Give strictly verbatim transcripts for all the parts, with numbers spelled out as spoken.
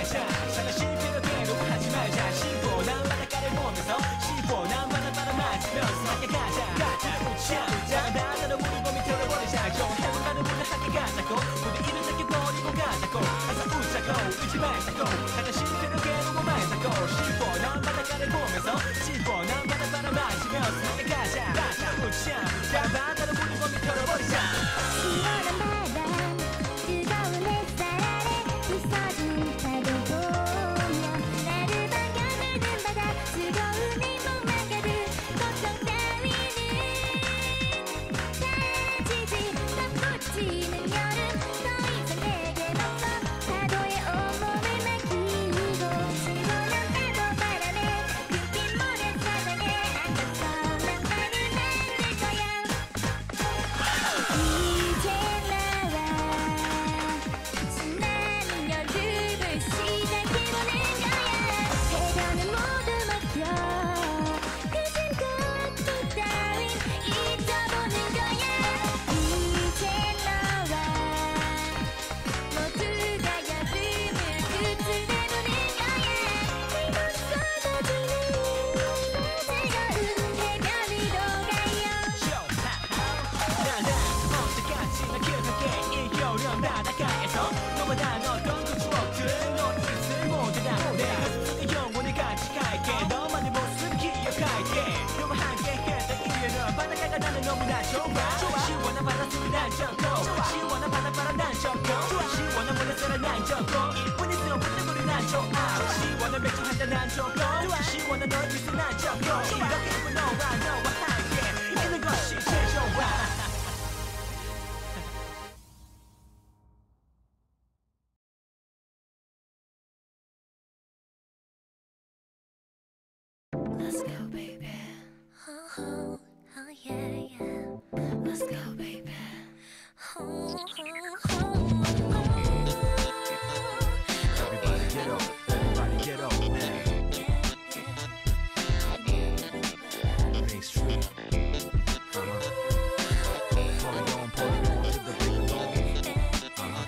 말자 잠깐 실패로 괴로워하지 말자 시원한 바닷가를 보면서 시원한 바닷바람 맞으면서 함께 가자 가자 웃자 웃자 나나로 우리 몸이 털어버리자고 해볼까는 오늘 함께 가자고 모두 이름 작게 버리고 가자고 항상 웃자고 웃지 말자고 잠깐 실패로 괴로워 말자고 시원한 바닷가를 보면서 시원한 바닷바람 맞으면서 함께 가자 가자 웃자 웃자 나나로 우리 몸이 털어버리자 시원한 바람 뜨거운 햇살 아래 부서진 파도 보며 나를 반겨주는 바다 뜨거운 행복만 가득 걱정 따위는 사라지지 땀꽂히는 여름 더 이상 내게 없어 파도에 온몸을 맡기고 시원한 파도 바람에 굵긴 모래사장에 앉아서 난 밤을 만들 거야 이제 나와 신나는 연습을 시작해보는 거야 해변은 모두 맡겨 그진 것도 따윈 잊어보는 거야 이제 너와 모두가 여름을 끝을 내보는 거야 내 맘 쏟아지는 뜨거운 해변 위로 가요 나나 언제까지나 그렇게 이겨려 바닷가에서 너와 난 어떤 그 추억들 너의 입술 모두 다내 가슴속에 영원히 같이 갈게 너만의 모습 기억할게 너와 함께 했던 이유는 바닷가가 나는 너무나 좋아 시원한 바닷속에 난 좋고 시원한 바닷바람 난 좋고 시원한 모래사랑 난 좋고 이쁜 있으면 부들부들 난 좋아 시원한 맥주 한잔 난 좋고 시원한 너의 미소 난 좋고 이렇게 예쁜 너와 너와 함께 있는 것이 제일 좋아 Let's go, baby. Oh, oh, oh, yeah, yeah. Let's go, baby. Oh, oh, oh, Everybody get up, everybody get up now. Main Street. Uh-huh. Party on, party on to the big alarm. Uh-huh.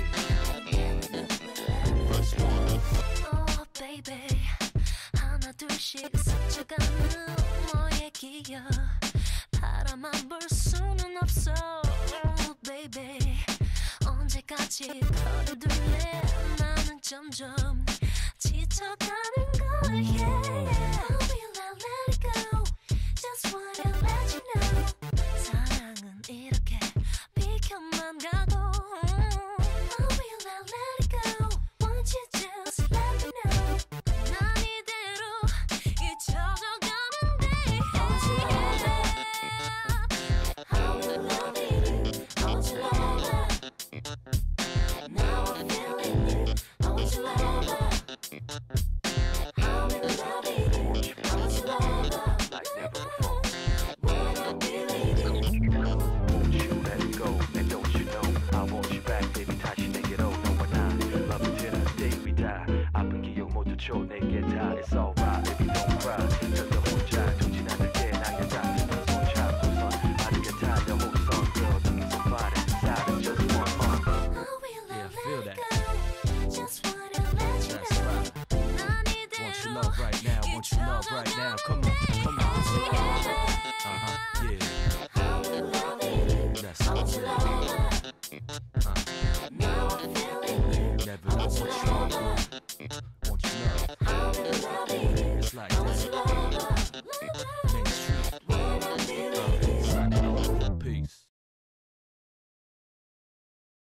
Yeah. First one. oh, baby. 하나 둘씩 스쳐가는 너의 기억 바라만 볼 수는 없어 oh, baby 언제까지 걸어둘래 나는 점점 지쳐가는 걸 yeah. Oh, will I let it go Just wanna let you know 사랑은 이렇게 비켜만 가고 Oh, will I let it go Won't you just let me know 난 이대로 잊혀져 가는데 How will love you Won't you love her Now I'm feeling you Won't you love her How will love you Won't you love her Like never before. When I believe you Won't you let it go? And don't you know I want you back, baby. 다시 내게로 너와 나 love you till the day we die. 아픈 기억 모두 줘 내게 다. It's alright, baby, don't cry. 절대 혼자 두진 않을게. 나의 따뜻한 손 잡고선 빠르게 달려 호선. Girl, don't somebody inside. Just one more. How will I Yeah, feel let that. go Just wanna let you That's know right. 난 Want you 이대로 love right now? Want you love right now? Come on, come on. Uh huh, yeah. How will love you That's all Won't you good. love her Uh, Now I'm feeling you never know Won't you what's love wrong. her